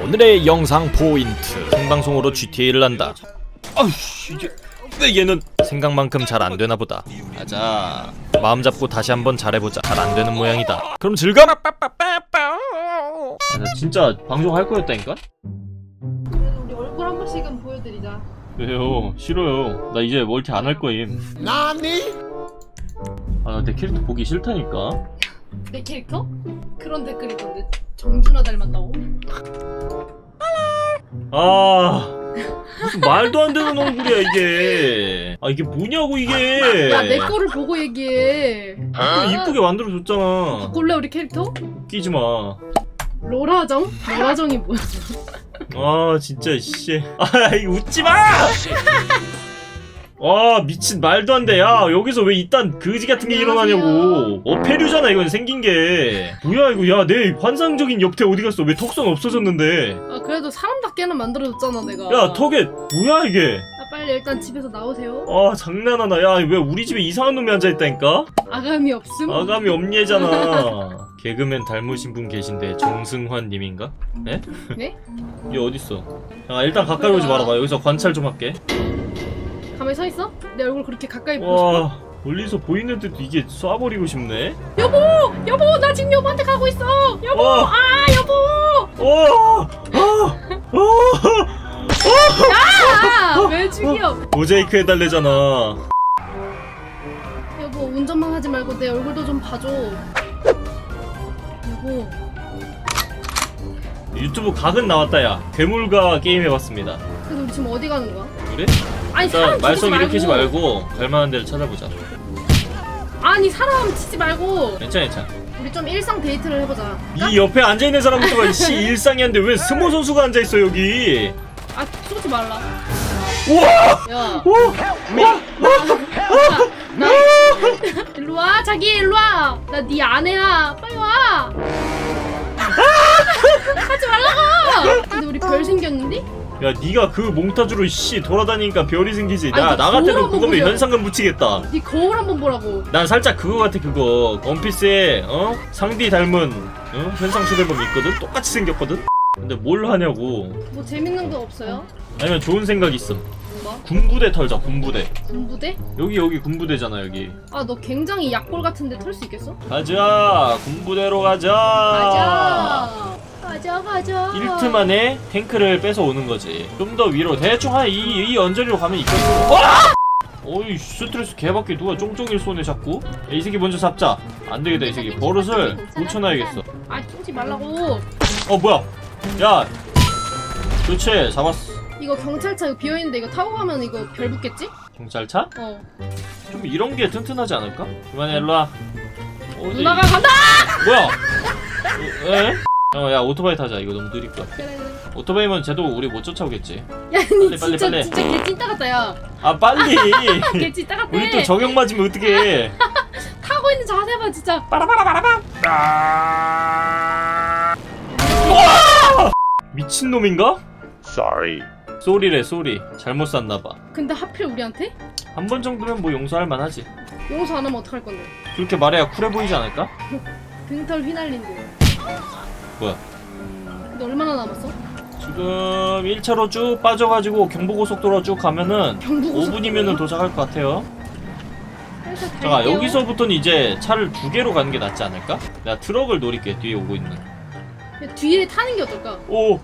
오늘의 영상 포인트. 생방송으로 GTA를 한다. 아우씨, 이게 왜 얘는 생각만큼 잘 안되나보다. 가자. 마음 잡고 다시 한번 잘해보자. 잘 안되는 모양이다. 그럼 즐거워. 나 진짜 방송할 거였다니까? 우리 얼굴 한 번씩은 보여드리자. 왜요? 싫어요. 나 이제 멀티 안 할 거임. 나니? 아, 내 캐릭터 보기 싫다니까. 내 캐릭터? 그런 댓글이던데 정준하 닮았다고? 아, 무슨 말도 안 되는 얼굴이야 이게. 아, 이게 뭐냐고 이게. 야, 내 거를 보고 얘기해. 이쁘게 만들어줬잖아. 바꿀래 우리 캐릭터? 웃기지 마. 로라정? 로라정이 뭐야? 아, 진짜 씨. 아, 이거 웃지 마. 아, 미친, 말도 안 돼. 야, 여기서 왜 이딴 거지 같은 게 일어나냐고. 어패류잖아 이건 생긴 게. 뭐야 이거. 야, 내 환상적인 옆태 어디 갔어? 왜 턱선 없어졌는데? 아, 그래도 사람답게는 만들어줬잖아 내가. 야, 턱에 뭐야 이게. 아, 빨리 일단 집에서 나오세요. 아, 장난하나. 야, 왜 우리 집에 이상한 놈이 앉아있다니까? 아감이 없음? 아감이 없냐잖아. 개그맨 닮으신 분 계신데 정승환 님인가? 네? 네? 얘 어딨어? 야, 일단 가까이 오지 말아봐. 여기서 관찰 좀 할게. 가만히 서있어? 내 얼굴 그렇게 가까이 보고 싶어? 와, 멀리서 보이는데도 이게 쏴버리고 싶네? 여보! 여보! 나 지금 여보한테 가고 있어! 여보! 아! 여보! 야! 왜 죽여? 모자이크 해달래잖아. 여보, 운전만 하지 말고 내 얼굴도 좀 봐줘. 여보. 유튜브 각은 나왔다. 야, 괴물과 게임 해봤습니다. 근데 우리 지금 어디 가는 거야? 그래? 아니, 일단 사람 말썽 치지 일으키지 말고 갈만한 데를 찾아보자. 아니, 사람 치지 말고 괜찮아, 괜찮아. 우리 좀 일상 데이트를 해보자. 이 옆에 앉아있는 사람부터가 씨 일상이 한데 왜 스모 선수가 앉아있어 여기. 아, 쏘지 말라. 우와! 야. 나 일로와, 자기 일로와. 나 네 아내야. 빨리 와. 하지 말라고. 근데 우리 별 생겼는데? 야, 니가 그 몽타주로 씨 돌아다니니까 별이 생기지. 아니, 나 같아도 그거면 보자. 현상금 묻히겠다. 네 거울 한번 보라고. 난 살짝 그거 같아. 그거 원피스에 상디 닮은 현상 초대범 있거든. 똑같이 생겼거든. 근데 뭘 하냐고. 뭐 재밌는 거 없어요? 아니면 좋은 생각 있음. 뭐? 군부대 털자. 군부대. 군부대? 여기 군부대잖아 여기. 아, 너 굉장히 약골 같은데 털 수 있겠어? 가자. 군부대로 가자. 가자. 1트 만에 탱크를 뺏어 오는 거지. 좀 더 위로 대충 한 이 언저리로 가면 있거든. 어이, 스트레스 개밖에. 누가 쫑쫑이를 쏘네 자꾸. 야, 이 새끼 먼저 잡자. 안 되겠다. 이 새끼 버릇을 고쳐놔야겠어. 아, 쏘지 말라고. 뭐야. 야, 그렇지. 잡았어. 이거 경찰차 이거 비어있는데 이거 타고 가면 이거 별 붙겠지? 경찰차? 어. 좀 이런 게 튼튼하지 않을까? 그만해. 일로와. 어디? 누나가 간다! 뭐야? 에? 야, 오토바이 타자. 이거 너무 느릴 거야. 그래. 오토바이면 쟤도 우리 못 쫓아오겠지. 야, 니 빨리, 진짜 빨리. 진짜 개찐따 같다, 야. 아, 빨리. 개찐따 같아. 우리 또 적용 맞으면 어떡해. 타고 있는 자세 봐, 진짜. 빠라바라바라밤. 미친놈인가? Sorry. 쏘리래. 쏘리. 잘못 샀나봐. 근데 하필 우리한테? 한 번 정도면 뭐 용서할 만하지. 용서 안 하면 어떡할 건데? 그렇게 말해야 쿨해 보이지 않을까? 등털 휘날린대. 뭐야? 근데 얼마나 남았어? 지금 1차로 쭉 빠져가지고 경부고속도로 쭉 가면은 5분이면은 도착할 것 같아요. 자, 여기서부터는 이제 차를 2개로 가는 게 낫지 않을까? 내가 트럭을 노릴게. 뒤에 오고 있는. 야, 뒤에 타는 게 어떨까? 오!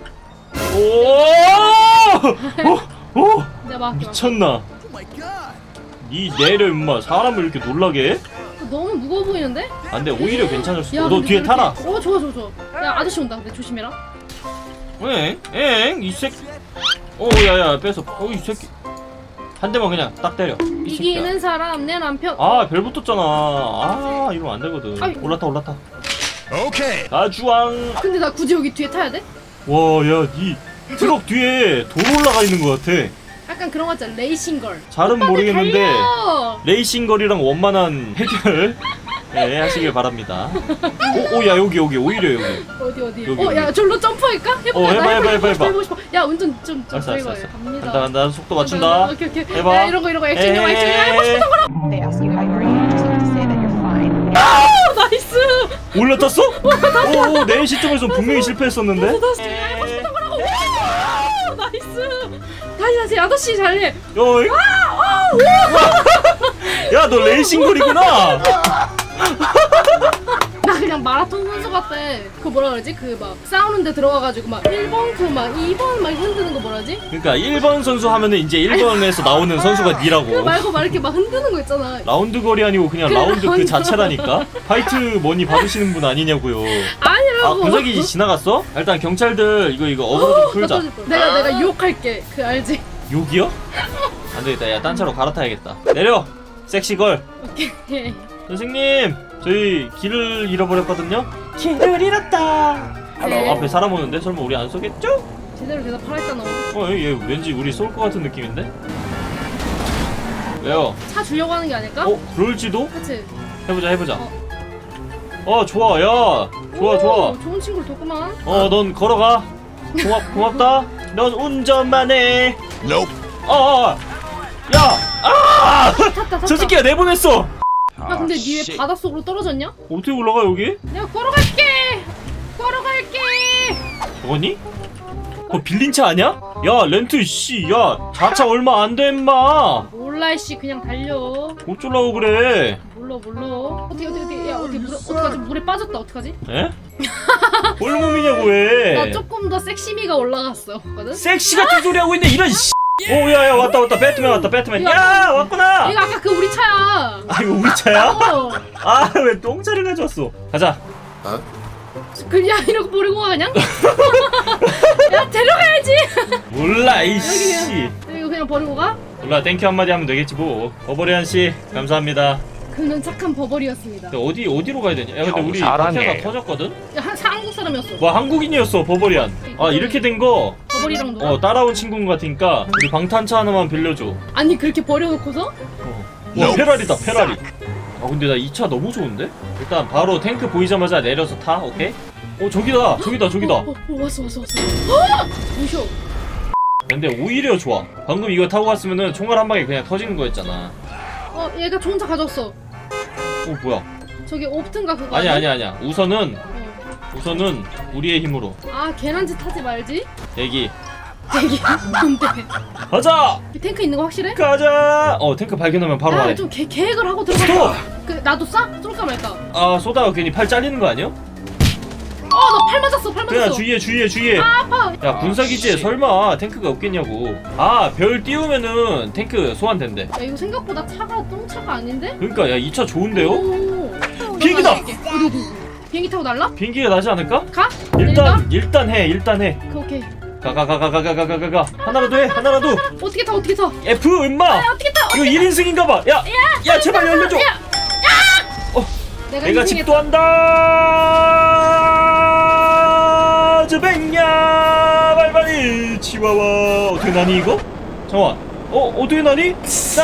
내가 막 미쳤나? 니 내려 임마. 사람을 이렇게 놀라게 해? 너무 무거워 보이는데? 안 돼. 오히려 괜찮을 수도. 너 근데 뒤에 이렇게- 타라. 좋아. 야, 아저씨 온다. 근데 조심해라. 이 새끼. 야야 뺏어. 이 새끼. 한 대만 그냥 딱 때려. 이 새끼야. 이기는 사람 내 남편. 아, 별 붙었잖아. 이러면 안 되거든. 아이. 올랐다. 오케이. 가주왕. 근데 나 굳이 여기 뒤에 타야 돼? 와, 야, 니 트럭 뒤에 도로 올라가 있는 것 같아. 약간 그런 거 같잖아. 레이싱걸. 잘은 모르겠는데 달려! 레이싱걸이랑 원만한 해결 하시길 바랍니다. 야, 여기 오히려 여기. 어디? 여기. 야, 절로 점프할까? 해봐. 해보고 싶어. 야, 운전 좀 알았어. 갑니다. 간다. 속도 맞춘다. 오케이. 해봐. 야, 이런 거 액션 영화 해보고 싶은 거라. They ask you how you are, you just have to say that you're fine. 나이스. 올라탔어? 내 시점에서 분명히 실패했었는데. 해보고 싶은 거라고. 아니야, 제 아저씨 잘해. 야, 너 레이싱걸이구나. 나 그냥 마라톤 선수 같아. 그 뭐라 그러지? 그 막 싸우는데 들어가가지고 막 1번 그 막 2번 막 흔드는 거 뭐라 그러지? 그러니까 1번 선수 하면은 이제 1번에서 나오는 선수가 그 니라고. 말고 막 이렇게 막 흔드는 거 있잖아. 라운드 거리 아니고 그냥 그래, 라운드 그 라운드. 자체라니까. 파이트 머니 받으시는 분 아니냐고요. 아, 아니라고. 분석이 지나갔어? 일단 경찰들 이거 어그로 좀 풀자. 내가 유혹할게. 그 알지? 욕이요? 안 되겠다. 야, 딴 차로 갈아타야겠다. 내려. 섹시걸. 오케이. 선생님, 저희 길을 잃어버렸거든요. 길을 잃었다. 네. 앞에 사람 오는데 설마 우리 안 쏘겠죠? 제대로 대답하라 했잖아. 얘 왠지 우리 쏠 것 같은 느낌인데? 왜요? 차 주려고 하는 게 아닐까? 그럴지도? 그치? 해보자. 좋아. 야, 좋아. 좋은 친구를 뒀구만. 넌 걸어가. 고맙다. 넌 운전만 해. 야! 탔다. 저 새끼가 내보냈어! 야, 근데 니 왜 바닷속으로 떨어졌냐? 어떻게 올라가, 여기? 내가 걸어갈게. 저거니? 그거 빌린 차 아니야? 야, 렌트, 씨. 야, 자차 얼마 안 돼, 임마. 몰라, 씨. 그냥 달려. 어쩌려고 그래? 몰라. 어떻게. 야, 어떡하지? 물에 빠졌다. 어떡하지? 에? 뭘 몸이냐고, 왜? 나 조금 더 섹시미가 올라갔어. 거든? 섹시 같은 소리 하고 있네, 이런 씨. 야, 왔다. 배트맨 왔다, 배트맨. 야, 왔구나! 이거 아까 그 우리 차야. 아, 이거 우리 차야? 어. 왜 똥차를 가져왔어? 가자. 그냥 이러고 버리고 가 그냥? 야, 데려가야지. 몰라, 이씨. 이거 그냥 버리고 가? 몰라, 땡큐 한마디 하면 되겠지, 뭐. 버버리안 씨, 감사합니다. 그는 착한 버버리였습니다. 근데 어디로 가야 되냐? 야, 근데 우리 잘하네. 박혀가 터졌거든? 야, 한국 사람이었어. 뭐 한국인이었어, 버버리안. 이렇게 된 거 버버리랑 놀아? 따라온 친구인 것 같으니까 우리 방탄차 하나만 빌려줘. 아니, 그렇게 버려놓고서? 와, 페라리다, 페라리. 근데 나 이 차 너무 좋은데? 일단 바로 탱크 보이자마자 내려서 타, 오케이? 저기다. 왔어. 무셔. 근데 오히려 좋아. 방금 이거 타고 갔으면은 총알 한 방에 그냥 터지는 거였잖아. 얘가 좋은 차 가져왔어. 뭐야? 저기 옵튼가 그거 아니야. 우선은 우리의 힘으로. 걔란 짓 하지 말지. 대기. 뭔데? 가자! 탱크 있는 거 확실해? 가자! 탱크 발견하면 바로 말해. 좀 계획을 하고 들어가. 스톱! 나도 쏴? 쏠까 말까? 쏘다가 괜히 팔 잘리는 거 아니야? 나 팔 맞았어. 그래, 주의해. 아파. 야, 군사기지에 설마 탱크가 없겠냐고. 별 띄우면은 탱크 소환된대. 야, 이거 생각보다 차가 똥차가 아닌데? 그러니까 야, 이 차 좋은데요? 오. 비행기다! 어디? 비행기 타고 날라? 비행기가 나지 않을까? 가? 일단 해. 오케이. 가. 하나라도. 어떻게 타? F, 임마! 어떻게 타? 이거 1인승인가봐. 야, 제발 열려줘. 내가 인생에 집도한다. 즈뱅야 발발이 치와와. 어떻게 나니 이거? 잠깐만. 어떻게 나니?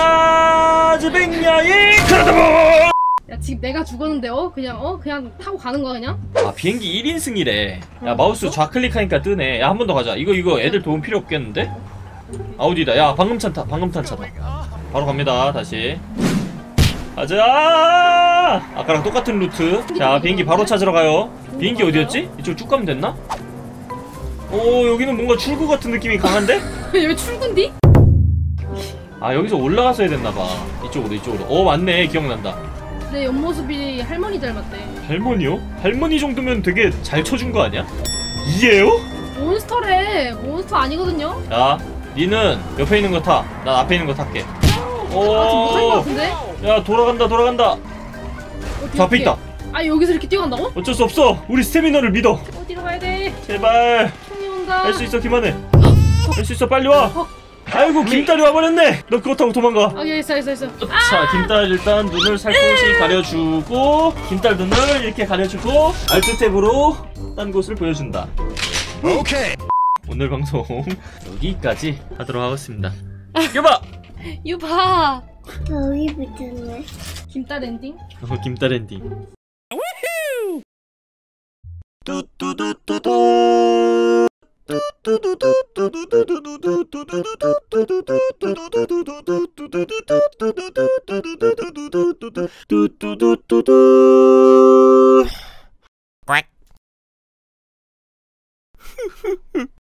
즈뱅야이 크라다보. 야, 지금 내가 죽었는데 그냥 타고 가는 거야 그냥? 비행기 1인승이래. 야, 마우스 좌클릭하니까 뜨네. 야, 한 번 더 가자. 이거 애들 도움 필요 없겠는데? 어디다. 야, 방금 탄 차다. 바로 갑니다. 다시 가자. 아까랑 똑같은 루트. 자, 비행기 바로 찾으러 가요. 비행기 어디였지? 이쪽 쭉 가면 됐나? 여기는 뭔가 출구 같은 느낌이 강한데? 여기 출근디? 여기서 올라갔어야 됐나봐. 이쪽으로. 맞네. 기억난다. 내 옆모습이 할머니 닮았대. 할머니요? 할머니 정도면 되게 잘 쳐준 거 아니야? 이게요? 몬스터래. 몬스터 아니거든요? 야, 니는 옆에 있는 거 타. 난 앞에 있는 거 탈게. 좀 못할 것 같은데? 야, 돌아간다. 저 앞에 있다. 여기서 이렇게 뛰어간다고? 어쩔 수 없어. 우리 스태미너를 믿어. 어디로 가야 돼? 제발. 총이 온다. 할 수 있어, 김하늘. 할 수 있어, 빨리 와. 아이고, 김딸이 와버렸네. 너 그거 타고 도망가. 있어. 자, 김딸 일단 눈을 살포시 가려주고, 김딸 눈을 이렇게 가려주고, 알트탭으로 딴 곳을 보여준다. 오케이. 오늘 방송 여기까지 하도록 하겠습니다. 여봐! 유바. 여기 붙였네. 김딸 엔딩? 김딸 엔딩. 뚜뚜뚜뚜뚜